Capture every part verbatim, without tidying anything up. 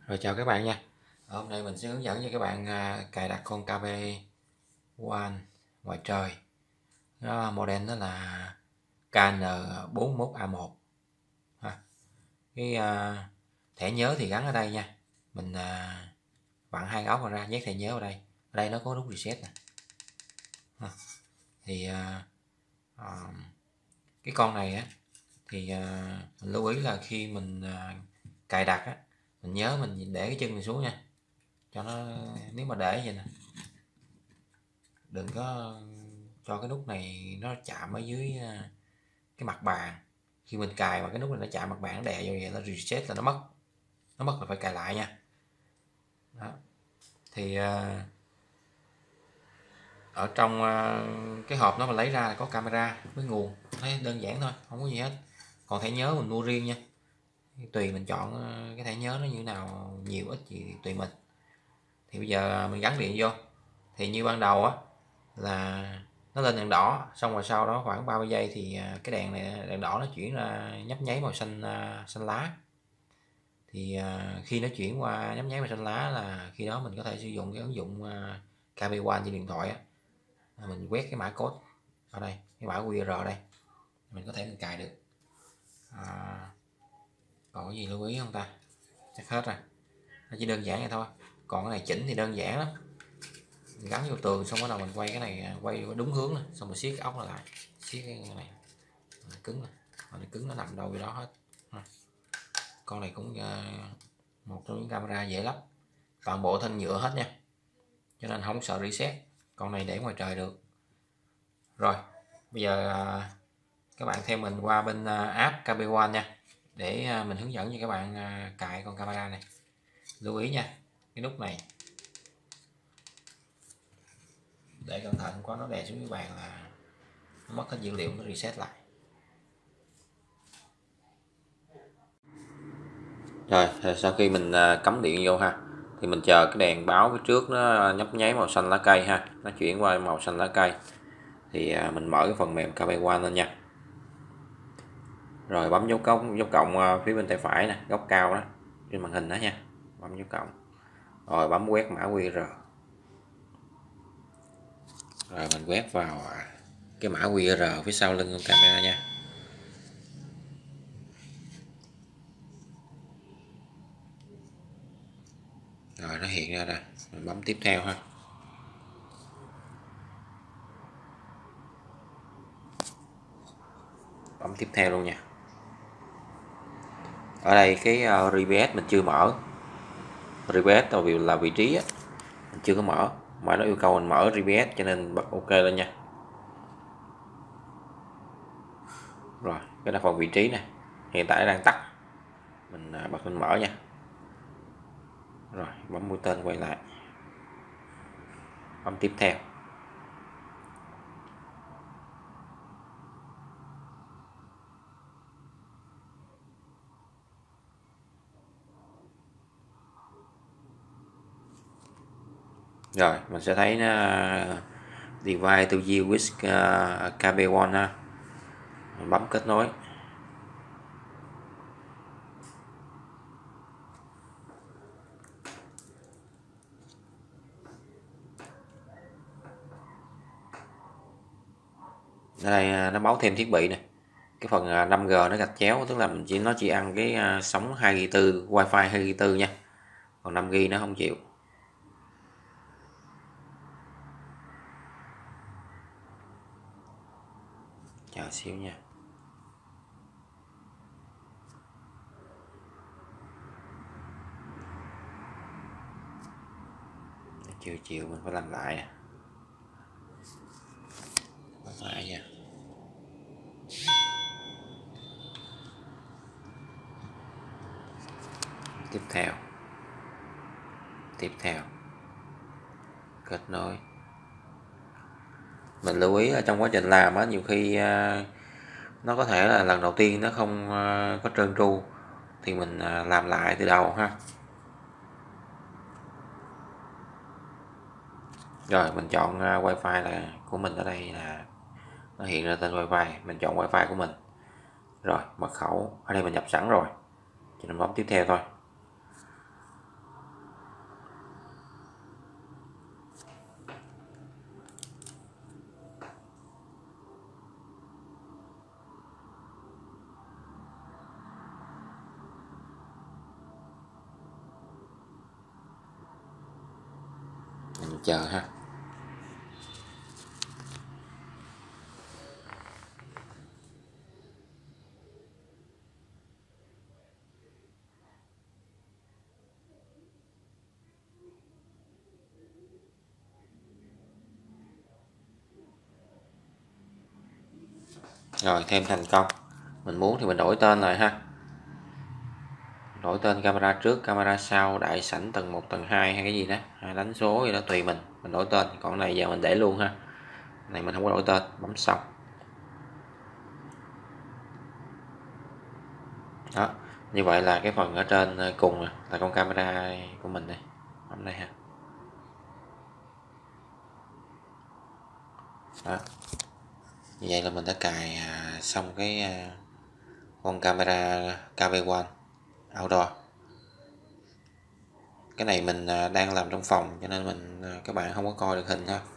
Rồi chào các bạn nha. Hôm nay mình sẽ hướng dẫn cho các bạn à, cài đặt con ca bê One ngoài trời. Nó model đó là K N bốn mốt A một. Ha. Cái à, thẻ nhớ thì gắn ở đây nha. Mình à, vặn hai ốc ra, nhét thẻ nhớ vào đây. Ở đây nó có nút reset nè. Ha. Thì à, à, cái con này á thì à, mình lưu ý là khi mình à, cài đặt á, mình nhớ mình để cái chân mình xuống nha, cho nó, nếu mà để vậy nè, đừng có cho cái nút này nó chạm ở dưới cái mặt bàn. Khi mình cài mà cái nút này nó chạm mặt bàn, nó đè vô vậy, nó reset là nó mất, nó mất là phải cài lại nha. Đó. Thì ở trong cái hộp nó mình lấy ra là có camera với nguồn, thấy đơn giản thôi, không có gì hết. Còn thẻ nhớ mình mua riêng nha, tùy mình chọn cái thẻ nhớ nó như thế nào, nhiều ít gì tùy mình. Thì bây giờ mình gắn điện vô, thì như ban đầu á là nó lên đèn đỏ, xong rồi sau đó khoảng ba mươi giây thì cái đèn này, đèn đỏ nó chuyển ra nhấp nháy màu xanh xanh lá. Thì khi nó chuyển qua nhấp nháy màu xanh lá là khi đó mình có thể sử dụng cái ứng dụng ca bê One trên điện thoại á, mình quét cái mã code ở đây, cái mã quy rờ đây, mình có thể mình cài được. À, còn cái gì lưu ý không ta? Chắc hết rồi, nó chỉ đơn giản vậy thôi. Còn cái này chỉnh thì đơn giản lắm, mình gắn vô tường xong bắt đầu mình quay cái này, quay đúng hướng này, xong rồi siết cái ốc lại, siết cái này cứng này, nó cứng, nó nằm đâu vậy đó hết. Con này cũng một trong những camera dễ lắp, toàn bộ thân nhựa hết nha, cho nên không sợ reset. Con này để ngoài trời được. Rồi bây giờ các bạn theo mình qua bên app ca bê One nha, để mình hướng dẫn cho các bạn cài con camera này. Lưu ý nha, cái nút này để cẩn thận, có nó đè xuống cái bàn là nó mất cái dữ liệu, nó reset lại. Rồi sau khi mình cắm điện vô ha, thì mình chờ cái đèn báo phía trước nó nhấp nháy màu xanh lá cây ha, nó chuyển qua màu xanh lá cây thì mình mở cái phần mềm ca bê One lên nha. Rồi bấm dấu cộng, dấu cộng phía bên tay phải nè, góc cao đó trên màn hình đó nha, bấm dấu cộng, rồi bấm quét mã quy rờ. Rồi mình quét vào cái mã quy rờ phía sau lưng con camera nha. Rồi nó hiện ra rồi, mình bấm tiếp theo ha. Bấm tiếp theo luôn nha. Ở đây cái uh, rờ pê ét mình chưa mở. rờ pê ét vì là vị trí á, mình chưa có mở, mà nó yêu cầu mình mở rờ pê ét cho nên bật OK lên nha. Rồi cái là phần vị trí này, hiện tại đang tắt, mình bật lên mở nha. Rồi bấm mũi tên quay lại, bấm tiếp theo. Rồi mình sẽ thấy nó device to use with uh, ca bê One ha. Mình bấm kết nối. Ở đây nó báo thêm thiết bị này, cái phần năm G nó gạch chéo, tức là mình chỉ nó chỉ ăn cái sóng hai gi ga bai, wifi hai gi ga bai nha, còn năm gi ga bai nó không chịu. Chờ xíu nha. Chưa chịu, mình phải làm lại nè. Phải nha. Tiếp theo, tiếp theo kết nối. Mình lưu ý ở trong quá trình làm á, nhiều khi nó có thể là lần đầu tiên nó không có trơn tru, thì mình làm lại từ đầu ha. Rồi mình chọn wifi là của mình, ở đây là nó hiện ra tên wifi, mình chọn wifi của mình. Rồi mật khẩu ở đây mình nhập sẵn rồi, chỉ cần bấm tiếp theo thôi. mình chờ ha. Rồi thêm thành công. Mình muốn thì mình đổi tên lại ha. Đổi tên camera trước, camera sau, đại sảnh tầng một, tầng hai hay cái gì đó, hay đánh số gì đó tùy mình, mình đổi tên. Còn này giờ mình để luôn ha. Này mình không có đổi tên, bấm xong. Đó, như vậy là cái phần ở trên cùng là con camera của mình đây. Bấm đây ha. Đó. Như vậy là mình đã cài xong cái con camera ca vê một outdoor. Cái này mình đang làm trong phòng cho nên mình các bạn không có coi được hình ha.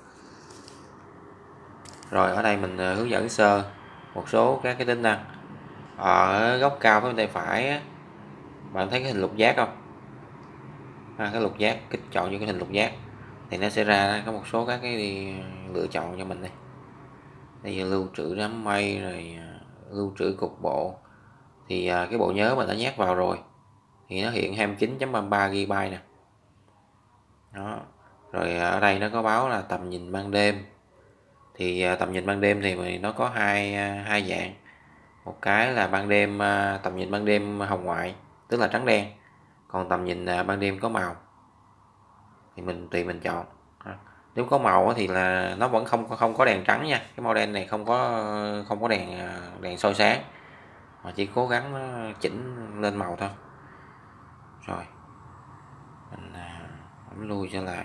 Rồi ở đây mình hướng dẫn sơ một số các cái tính năng. Ở góc cao phía bên tay phải á, bạn thấy cái hình lục giác không? À, cái lục giác, kích chọn vô cái hình lục giác thì nó sẽ ra có một số các cái lựa chọn cho mình đây. Đây là lưu trữ đám mây, rồi lưu trữ cục bộ. Thì cái bộ nhớ mình đã nhét vào rồi thì nó hiện hai mươi chín phẩy ba mươi ba gi-ga-bai nè. Đó. Rồi ở đây nó có báo là tầm nhìn ban đêm. Thì tầm nhìn ban đêm thì nó có hai hai dạng. Một cái là ban đêm, tầm nhìn ban đêm hồng ngoại, tức là trắng đen. Còn tầm nhìn ban đêm có màu thì mình tùy mình chọn. Nếu có màu thì là nó vẫn không không có đèn trắng nha. Cái màu đen này không có không có đèn đèn soi sáng, mà chỉ cố gắng nó chỉnh lên màu thôi. Rồi mình bấm lui trở lại.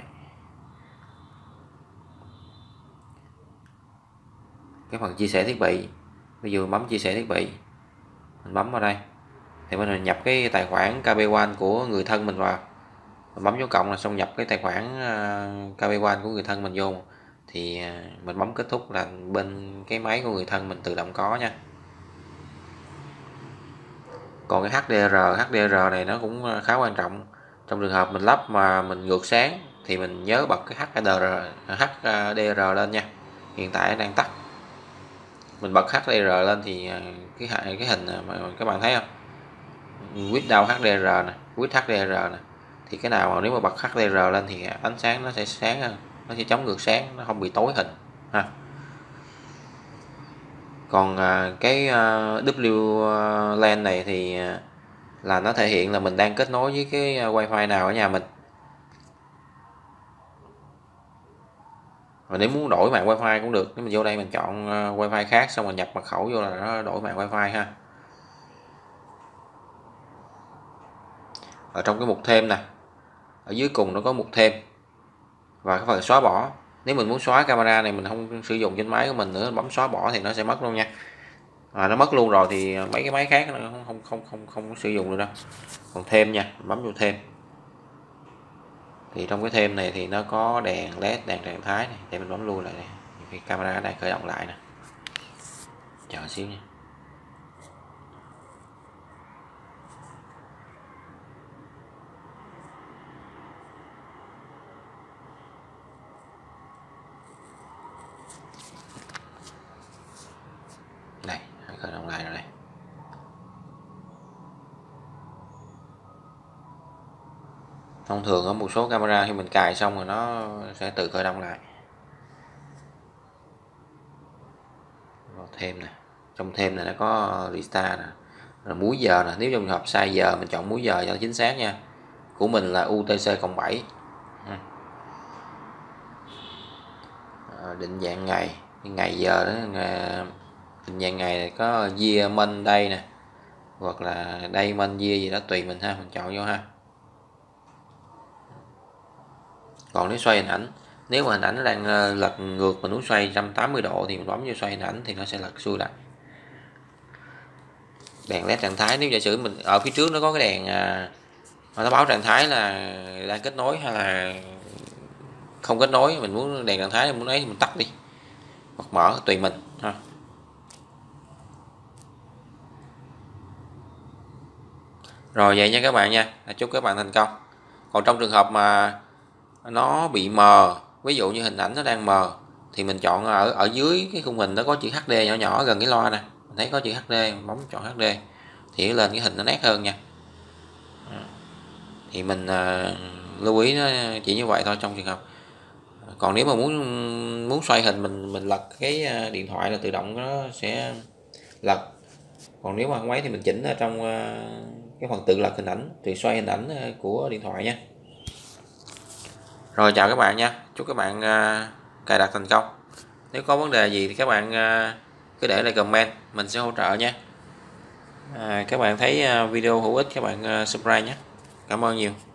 Cái phần chia sẻ thiết bị, ví dụ bấm chia sẻ thiết bị, mình bấm vào đây thì mình nhập cái tài khoản ca vê một của người thân mình vào, mình bấm dấu cộng là xong, nhập cái tài khoản ca vê một của người thân mình vô, thì mình bấm kết thúc là bên cái máy của người thân mình tự động có nha. Còn cái hát đê rờ hát đê rờ này nó cũng khá quan trọng. Trong trường hợp mình lắp mà mình ngược sáng thì mình nhớ bật cái hát đê rờ hát đê rờ lên nha. Hiện tại đang tắt. Mình bật hát đê rờ lên thì cái cái hình mà các bạn thấy không, Without hát đê rờ nè, with hát đê rờ nè, thì cái nào mà nếu mà bật hát đê rờ lên thì ánh sáng nó sẽ sáng hơn, nó sẽ chống ngược sáng, nó không bị tối hình ha. Còn cái W LAN này thì là nó thể hiện là mình đang kết nối với cái wifi nào ở nhà mình. Và nếu muốn đổi mạng wifi cũng được, nếu mình vô đây mình chọn wifi khác xong mình nhập mật khẩu vô là nó đổi mạng wifi ha. Ở trong cái mục thêm nè, ở dưới cùng nó có mục thêm và cái phần xóa bỏ. Nếu mình muốn xóa camera này mình không sử dụng trên máy của mình nữa, bấm xóa bỏ thì nó sẽ mất luôn nha. À, nó mất luôn rồi thì mấy cái máy khác nó không không không không không có sử dụng được đâu. Còn thêm nha, bấm vô thêm. Thì trong cái thêm này thì nó có đèn led, đèn trạng thái này, để mình bấm lui lại này. Cái camera đang khởi động lại nè. Chờ xíu nha. Đây, khởi động lại rồi đây. Thông thường ở một số camera khi mình cài xong rồi nó sẽ tự khởi động lại. Vào thêm nè, trong thêm này nó có restart nè, rồi múi giờ nè. Nếu trong trường hợp sai giờ mình chọn múi giờ cho chính xác nha. Của mình là u tê xê cộng bảy. À, định dạng ngày, ngày giờ đó, định dạng ngày này có year month day nè, hoặc là day month year gì đó tùy mình ha, mình chọn vô ha. Còn nếu xoay hình ảnh, nếu mà hình ảnh nó đang lật ngược, mình muốn xoay một trăm tám mươi độ thì mình bấm vô xoay hình ảnh thì nó sẽ lật xuôi lại. Đèn led trạng thái, nếu giả sử mình ở phía trước nó có cái đèn à, nó báo trạng thái là đang kết nối hay là không kết nối, mình muốn đèn trạng thái mình muốn ấy thì mình tắt đi hoặc mở tùy mình ha. Rồi vậy nha các bạn nha, chúc các bạn thành công. Còn trong trường hợp mà nó bị mờ ví dụ như hình ảnh nó đang mờ thì mình chọn ở ở dưới cái khung hình nó có chữ hát đê nhỏ nhỏ gần cái loa nè, mình thấy có chữ hát đê, bấm chọn hát đê thì lên cái hình nó nét hơn nha. Thì mình uh, lưu ý nó chỉ như vậy thôi trong trường hợp. Còn nếu mà muốn muốn xoay hình mình mình lật cái điện thoại là tự động nó sẽ lật. Còn nếu mà không ấy thì mình chỉnh ở trong cái phần tự lật hình ảnh, tự xoay hình ảnh của điện thoại nha. Rồi chào các bạn nha, chúc các bạn cài đặt thành công. Nếu có vấn đề gì thì các bạn cứ để lại comment, mình sẽ hỗ trợ nha. À, các bạn thấy video hữu ích các bạn subscribe nhé. Cảm ơn nhiều.